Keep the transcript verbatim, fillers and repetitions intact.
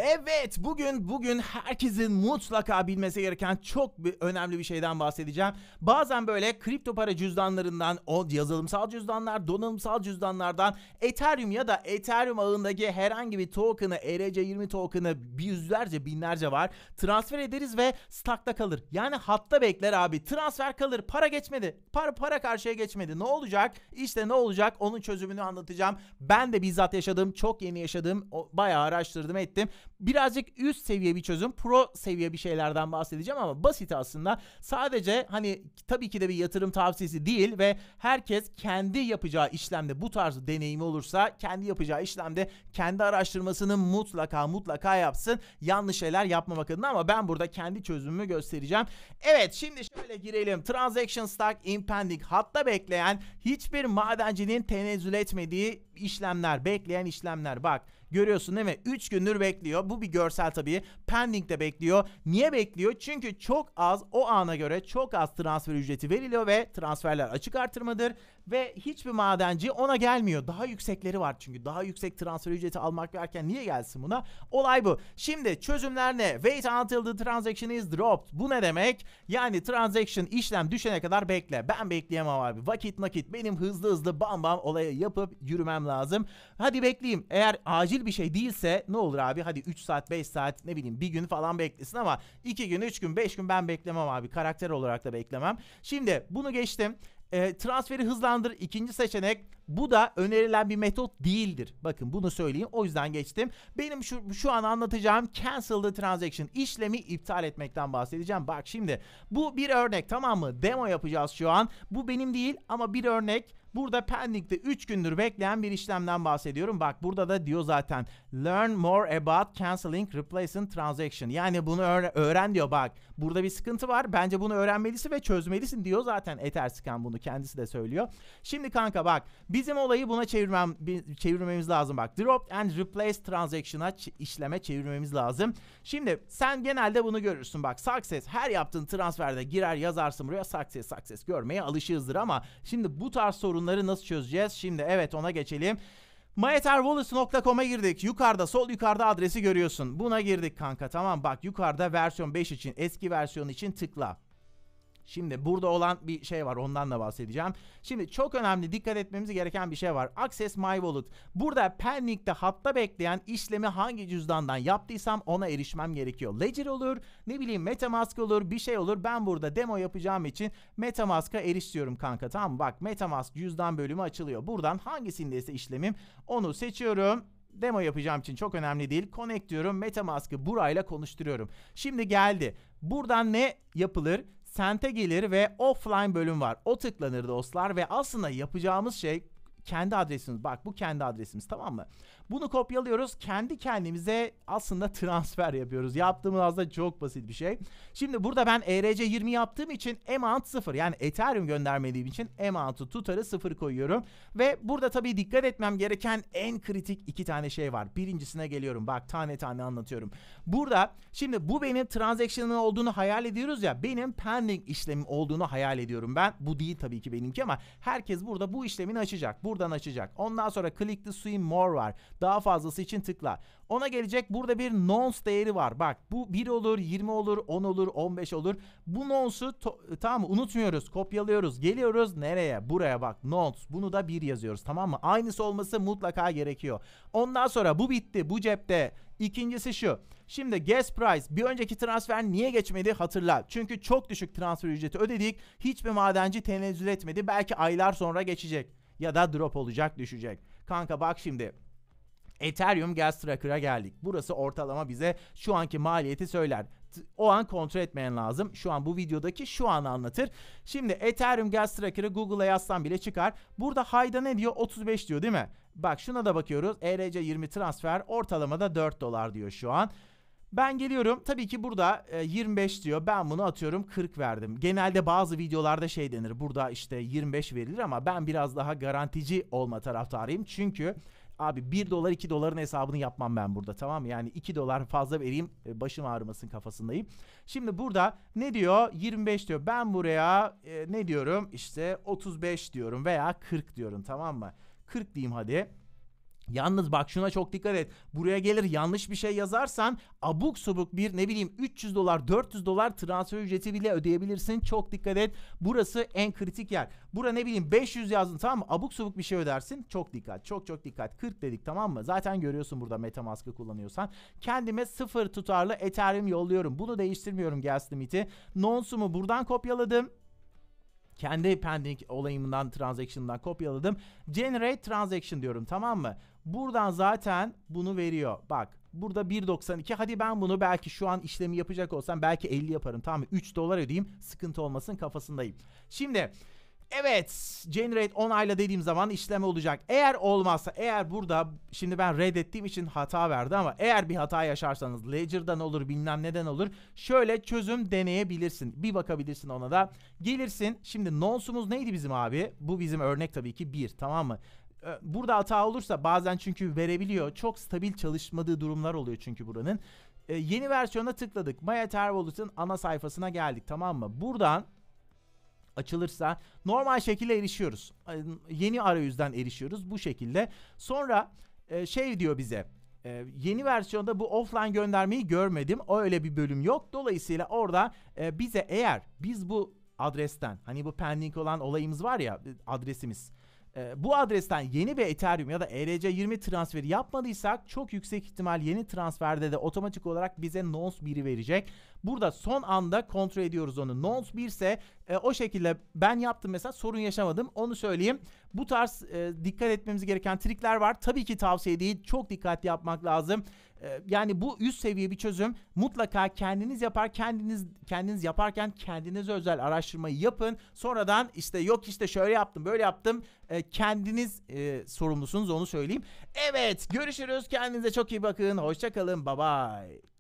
Evet, bugün bugün herkesin mutlaka bilmesi gereken çok bir, önemli bir şeyden bahsedeceğim. Bazen böyle kripto para cüzdanlarından, o yazılımsal cüzdanlar, donanımsal cüzdanlardan Ethereum ya da Ethereum ağındaki herhangi bir token'ı, E R C yirmi token'ı yüzlerce, binlerce var. Transfer ederiz ve stack'ta kalır. Yani hatta bekler abi. Transfer kalır. Para geçmedi. Para para karşıya geçmedi. Ne olacak? İşte ne olacak? Onun çözümünü anlatacağım. Ben de bizzat yaşadım. Çok yeni yaşadım. Bayağı araştırdım, ettim. Birazcık üst seviye bir çözüm, pro seviye bir şeylerden bahsedeceğim ama basit aslında. Sadece hani tabii ki de bir yatırım tavsiyesi değil ve herkes kendi yapacağı işlemde bu tarz deneyimi olursa kendi yapacağı işlemde kendi araştırmasını mutlaka mutlaka yapsın. Yanlış şeyler yapmamak adına ama ben burada kendi çözümümü göstereceğim. Evet, şimdi şöyle girelim. Transaction Stack Impending, hatta bekleyen, hiçbir madencinin tenezzül etmediği işlemler, bekleyen işlemler. Bak görüyorsun değil mi? üç gündür bekliyor. Bu bir görsel tabii. Pending de bekliyor. Niye bekliyor? Çünkü çok az, o ana göre çok az transfer ücreti veriliyor ve transferler açık artırmadır. Ve hiçbir madenci ona gelmiyor. Daha yüksekleri var çünkü. Daha yüksek transfer ücreti almak varken niye gelsin buna? Olay bu. Şimdi çözümler ne? Wait until the transaction is dropped. Bu ne demek? Yani transaction, işlem düşene kadar bekle. Ben bekleyemem abi. Vakit nakit. Benim hızlı hızlı bam bam olaya yapıp yürümem lazım. Hadi bekleyeyim. Eğer acil bir şey değilse ne olur abi? Hadi üç saat, beş saat, ne bileyim bir gün falan beklesin ama iki gün, üç gün, beş gün ben beklemem abi. Karakter olarak da beklemem. Şimdi bunu geçtim. E, transferi hızlandır ikinci seçenek. Bu da önerilen bir metot değildir. Bakın bunu söyleyeyim. O yüzden geçtim. Benim şu, şu an anlatacağım cancel the transaction, işlemi iptal etmekten bahsedeceğim. Bak şimdi bu bir örnek, tamam mı? Demo yapacağız şu an. Bu benim değil ama bir örnek. Burada pending'de üç gündür bekleyen bir işlemden bahsediyorum. Bak burada da diyor zaten. Learn more about canceling replacement transaction. Yani bunu öğren diyor bak. Burada bir sıkıntı var. Bence bunu öğrenmelisin ve çözmelisin diyor zaten. Etherscan bunu kendisi de söylüyor. Şimdi kanka bak. Bizim olayı buna çevirmem, çevirmemiz lazım bak. Drop and replace transaction'a, işleme çevirmemiz lazım. Şimdi sen genelde bunu görürsün bak. Success, her yaptığın transferde girer yazarsın buraya success success görmeye alışığızdır ama şimdi bu tarz sorunları nasıl çözeceğiz? Şimdi evet, ona geçelim. my ether wallets nokta com'a girdik. Yukarıda, sol yukarıda adresi görüyorsun. Buna girdik kanka, tamam. Bak yukarıda versiyon beş için, eski versiyon için tıkla. Şimdi burada olan bir şey var, ondan da bahsedeceğim. Şimdi çok önemli, dikkat etmemiz gereken bir şey var. Access my wallet. Burada pending'de hatta bekleyen işlemi hangi cüzdandan yaptıysam ona erişmem gerekiyor. Ledger olur, ne bileyim Metamask olur, bir şey olur. Ben burada demo yapacağım için Metamask'a eriş diyorum kanka, tamam mı? Bak Metamask cüzdan bölümü açılıyor. Buradan hangisindeyse işlemim onu seçiyorum. Demo yapacağım için çok önemli değil. Connect diyorum. Metamask'ı burayla konuşturuyorum. Şimdi geldi. Buradan ne yapılır? Sent'e gelir ve offline bölüm var. O tıklanır dostlar ve aslında yapacağımız şey kendi adresimiz. Bak bu kendi adresimiz, tamam mı? Bunu kopyalıyoruz. Kendi kendimize aslında transfer yapıyoruz. Yaptığımız aslında çok basit bir şey. Şimdi burada ben E R C yirmi yaptığım için amount sıfır. Yani Ethereum göndermediğim için amount'u, tutarı sıfır koyuyorum. Ve burada tabii dikkat etmem gereken en kritik iki tane şey var. Birincisine geliyorum. Bak tane tane anlatıyorum. Burada şimdi bu benim transaction'ın olduğunu hayal ediyoruz ya. Benim pending işlemim olduğunu hayal ediyorum ben. Bu değil tabii ki benimki ama herkes burada bu işlemini açacak. Buradan açacak. Ondan sonra click to see more var. Daha fazlası için tıkla. Ona gelecek, burada bir nonce değeri var. Bak bu bir olur, yirmi olur, on olur, on beş olur. Bu nonce'u tamam mı? Unutmuyoruz. Kopyalıyoruz. Geliyoruz nereye? Buraya bak. Nonce. Bunu da bir yazıyoruz, tamam mı? Aynısı olması mutlaka gerekiyor. Ondan sonra bu bitti. Bu cepte. İkincisi şu. Şimdi gas price. Bir önceki transfer niye geçmedi hatırla. Çünkü çok düşük transfer ücreti ödedik. Hiçbir madenci tenezzül etmedi. Belki aylar sonra geçecek. Ya da drop olacak, düşecek. Kanka bak şimdi. Ethereum Gas Tracker'a geldik. Burası ortalama bize şu anki maliyeti söyler. O an kontrol etmeyen lazım. Şu an bu videodaki şu an anlatır. Şimdi Ethereum Gas Tracker'ı Google'a yazsam bile çıkar. Burada high'da ne diyor? otuz beş diyor değil mi? Bak şuna da bakıyoruz. E R C yirmi transfer ortalamada dört dolar diyor şu an. Ben geliyorum. Tabii ki burada e, yirmi beş diyor. Ben bunu atıyorum kırk verdim. Genelde bazı videolarda şey denir. Burada işte yirmi beş verilir ama ben biraz daha garantici olma taraftarıyım. Çünkü abi bir dolar iki doların hesabını yapmam ben burada, tamam mı? Yani iki dolar fazla vereyim, başım ağrımasın kafasındayım. Şimdi burada ne diyor? yirmi beş diyor. Ben buraya e, ne diyorum? İşte otuz beş diyorum veya kırk diyorum, tamam mı? kırk diyeyim hadi. Yalnız bak şuna çok dikkat et. Buraya gelir yanlış bir şey yazarsan abuk subuk bir ne bileyim üç yüz dolar dört yüz dolar transfer ücreti bile ödeyebilirsin. Çok dikkat et. Burası en kritik yer. Bura ne bileyim beş yüz yazdın, tamam mı? Abuk subuk bir şey ödersin. Çok dikkat. Çok çok dikkat. kırk dedik, tamam mı? Zaten görüyorsun burada MetaMask'ı kullanıyorsan. Kendime sıfır tutarlı Ethereum yolluyorum. Bunu değiştirmiyorum gas limiti. Nonce'umu buradan kopyaladım. Kendi pending olayımdan, transaction'dan kopyaladım. Generate transaction diyorum, tamam mı? Buradan zaten bunu veriyor. Bak burada bir doksan iki. Hadi ben bunu belki şu an işlemi yapacak olsam belki elli yaparım, tamam mı? üç dolar ödeyeyim, sıkıntı olmasın kafasındayım. Şimdi evet, generate onayla dediğim zaman işlem olacak. Eğer olmazsa, eğer burada şimdi ben reddettiğim için hata verdi ama eğer bir hata yaşarsanız Ledger'dan olur bilmem neden olur. Şöyle çözüm deneyebilirsin. Bir bakabilirsin ona da. Gelirsin. Şimdi nonce'umuz neydi bizim abi? Bu bizim örnek tabii ki bir, tamam mı? Burada hata olursa bazen çünkü verebiliyor. Çok stabil çalışmadığı durumlar oluyor çünkü buranın. Ee, yeni versiyona tıkladık. My Ether Wallet'ın ana sayfasına geldik, tamam mı? Buradan açılırsa normal şekilde erişiyoruz. Yeni arayüzden erişiyoruz bu şekilde. Sonra e, şey diyor bize. E, yeni versiyonda bu offline göndermeyi görmedim. O öyle bir bölüm yok. Dolayısıyla orada e, bize eğer biz bu adresten, hani bu pending olan olayımız var ya, adresimiz. E, bu adresten yeni bir Ethereum ya da E R C yirmi transferi yapmadıysak çok yüksek ihtimal yeni transferde de otomatik olarak bize nonce biri verecek. Burada son anda kontrol ediyoruz onu. Nonce bir ise e, o şekilde ben yaptım mesela, sorun yaşamadım. Onu söyleyeyim. Bu tarz e, dikkat etmemiz gereken trikler var. Tabii ki tavsiye değil. Çok dikkatli yapmak lazım. E, yani bu üst seviye bir çözüm. Mutlaka kendiniz yapar, kendiniz kendiniz yaparken kendinize özel araştırmayı yapın. Sonradan işte yok işte şöyle yaptım, böyle yaptım. E, kendiniz e, sorumlusunuz, onu söyleyeyim. Evet, görüşürüz. Kendinize çok iyi bakın. Hoşça kalın. Bye bye.